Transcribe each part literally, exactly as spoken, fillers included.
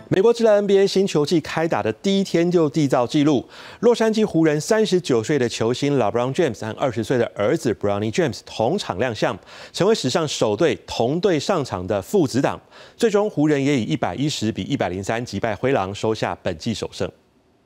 美国职篮 N B A 新球季开打的第一天就缔造纪录，洛杉矶湖人三十九岁的球星 LeBron James 和二十岁的儿子 Bronny James 同场亮相，成为史上首对同队上场的父子档。最终，湖人也以一百一十比一百零三击败灰狼，收下本季首胜。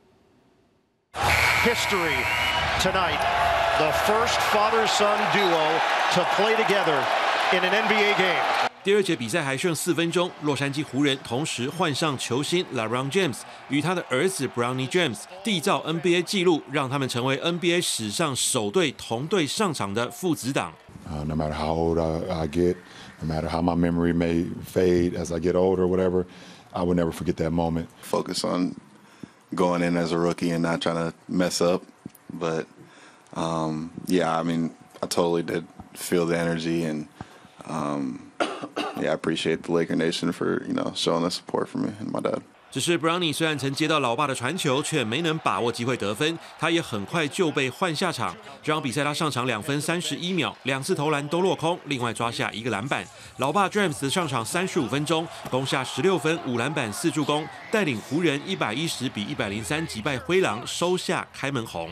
History tonight, the first father-son duo to play together in an N B A game. 第二节比赛还剩四分钟，洛杉矶湖人同时换上球星 LeBron James 与他的儿子 Bronny James 缔造 N B A 纪录，让他们成为 N B A 史上首对同队上场的父子档。 Uh, no matter how old I, I get, no matter how my memory may fade as I get older or whatever, I will never forget that moment. Focus on going in as a rookie and not trying to mess up. But um, yeah, I mean, I totally did feel the energy and. Um, Yeah, I appreciate the Laker Nation for you know showing the support for me and my dad. 只是 Bronny 虽然曾接到老爸的传球，却没能把握机会得分，他也很快就被换下场。这场比赛他上场两分三十一秒，两次投篮都落空，另外抓下一个篮板。老爸 James 上场三十五分钟，攻下十六分、五篮板、四助攻，带领湖人一百一十比一百零三击败灰狼，收下开门红。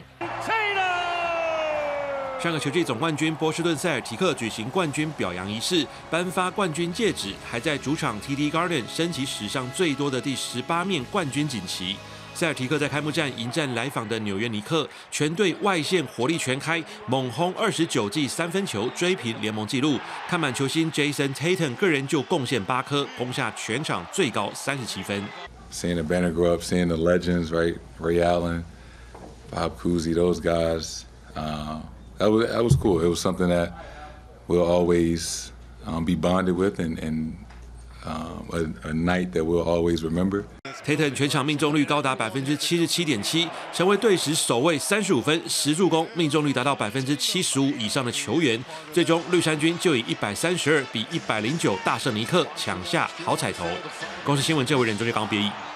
上个球季总冠军波士顿塞尔提克举行冠军表扬仪式，颁发冠军戒指，还在主场 T D Garden 升起史上最多的第十八面冠军锦旗。塞尔提克在开幕战迎战来访的纽约尼克，全队外线火力全开，猛轰二十九记三分球，追平联盟纪录。看满球星 Jason Tatum 个人就贡献八颗，攻下全场最高三十七分。 Seeing the banner grow up, seeing the legends, right? Ray Allen, Bob Cousy, those guys. Uh, That was, that was cool. It was something that we'll always um, be bonded with and, and um, a, a night that we'll always remember. Tatum 全场命中率高达百分之七十七点七，成为队史首位三十五分、十助攻、命中率达到百分之七十五以上的球员。最终，绿衫军就以一百三十二比一百零九大胜尼克，抢下好彩头。公视新闻郑伟仁、周杰刚编译。